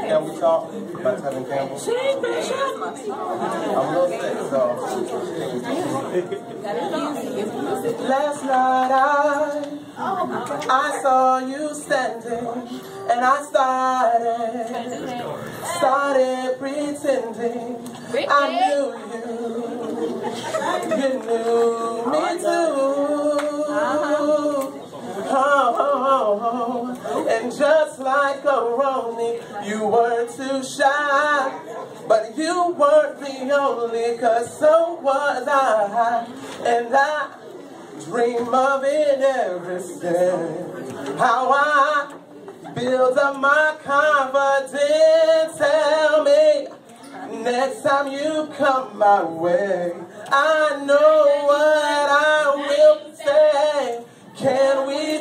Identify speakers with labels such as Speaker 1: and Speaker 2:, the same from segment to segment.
Speaker 1: Can we talk about Tevin Campbell? I'm a little sick, so. Last night I saw you standing, and I started pretending I knew you. You knew me too. And just like a Ronnie, you were too shy. But you weren't the only, 'cause so was I. And I dream of it every step. How I build up my confidence. Tell me, next time you come my way, I know what I will say. Can we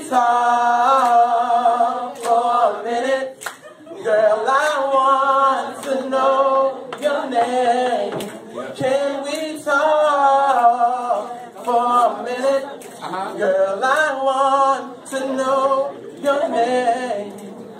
Speaker 1: talk for a minute? Girl, I want to know your name. Can we talk for a minute? Girl, I want to know your name.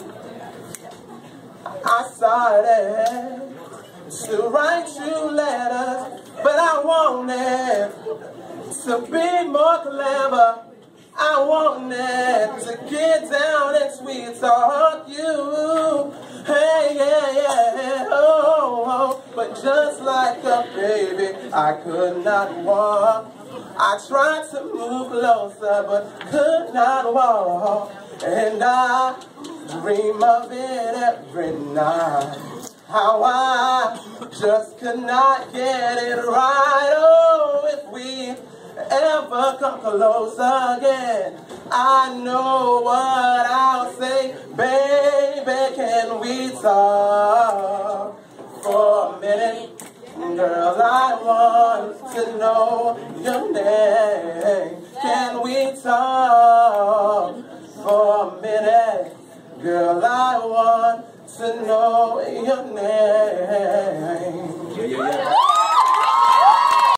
Speaker 1: I started to write you letters, but I wanted to be more clever. I wanted to get down and sweet talk you. Hey, yeah, oh. But just like a baby, I could not walk. I tried to move closer, but could not walk. And I dream of it every night. How I just could not get it right. Oh, if we ever come close again, I know what I'll say. Baby, can we talk for a minute? Girl, I want to know your name. Can we talk for a minute? Girl, I want to know your name.